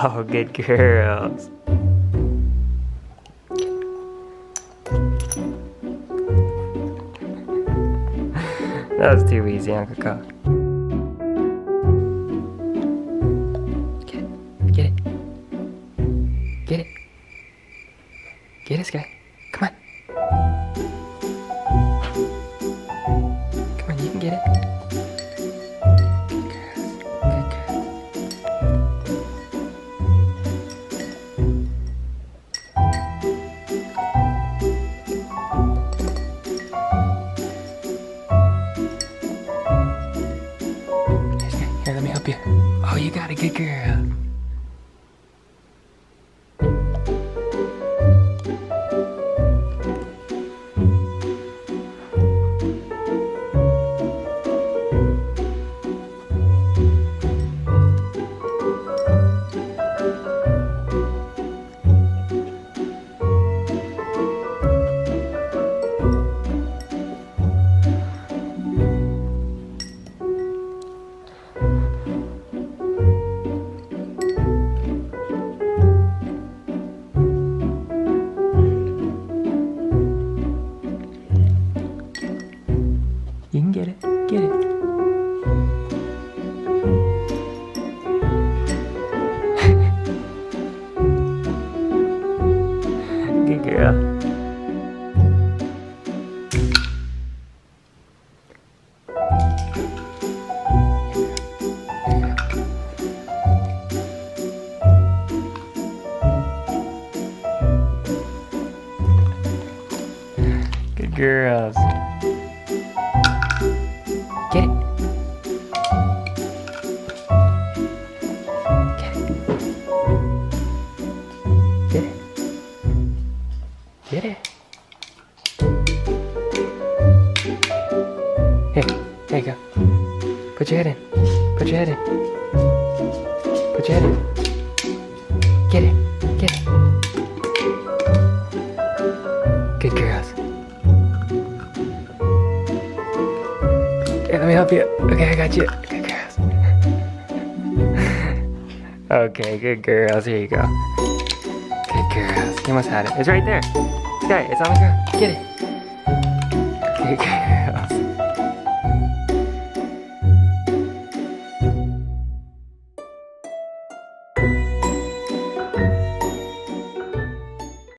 Oh, good girls. That was too easy, Uncle Kakoa. Get it. Get it. Get it, Sky. Come on. Come on, you can get it. Good girls. Here, Sky. Here, let me help you. Oh, you got a good girl. You can get it. Get it. Good girl. Good girls. Get it. Get it. Get it. Get it. Here, there you go. Put your head in. Put your head in. Put your head in. Get it. Get it. Good girls. Here, let me help you. Okay, I got you. Good girls. Okay, good girls. Here you go. Good girls. You almost had it. It's right there. Sky, it's on the ground. Get it. Good girls.